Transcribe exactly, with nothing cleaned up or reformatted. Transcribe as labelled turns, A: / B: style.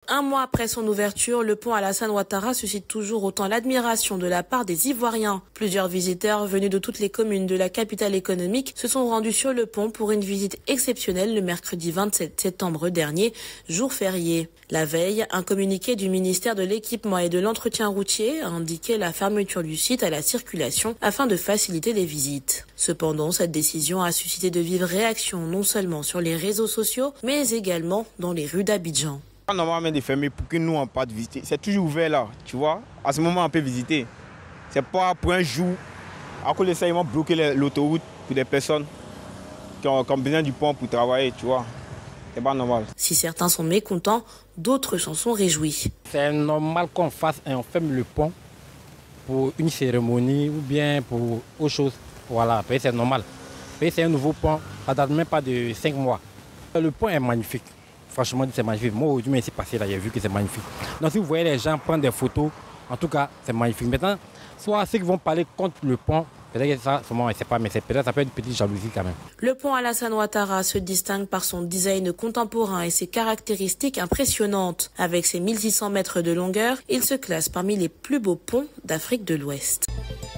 A: Un mois après son ouverture, le pont Alassane Ouattara suscite toujours autant l'admiration de la part des Ivoiriens. Plusieurs visiteurs venus de toutes les communes de la capitale économique se sont rendus sur le pont pour une visite exceptionnelle le mercredi vingt-sept septembre dernier, jour férié. La veille, un communiqué du ministère de l'Équipement et de l'Entretien routier a indiqué la fermeture du site à la circulation afin de faciliter les visites. Cependant, cette décision a suscité de vives réactions non seulement sur les réseaux sociaux, mais également dans les rues d'Abidjan.
B: Normalement de fermer pour que nous on pas de visiter. C'est toujours ouvert là, tu vois. À ce moment on peut visiter. C'est pas pour un jour. À cause de ça ils vont bloquer l'autoroute pour des personnes qui ont, qui ont besoin du pont pour travailler, tu vois. C'est pas normal.
A: Si certains sont mécontents, d'autres s'en sont réjouis.
C: C'est normal qu'on fasse et on ferme le pont pour une cérémonie ou bien pour autre chose. Voilà, c'est normal. C'est un nouveau pont, ça date même pas de cinq mois. Le pont est magnifique. Franchement, c'est magnifique. Moi, aujourd'hui, ici passé, là, j'ai vu que c'est magnifique. Donc, si vous voyez les gens prendre des photos, en tout cas, c'est magnifique. Maintenant, soit ceux qui vont parler contre le pont, peut-être que ça, je ne sais pas, mais peut-être ça peut être une petite jalousie quand même.
A: Le pont Alassane Ouattara se distingue par son design contemporain et ses caractéristiques impressionnantes. Avec ses mille six cents mètres de longueur, il se classe parmi les plus beaux ponts d'Afrique de l'Ouest.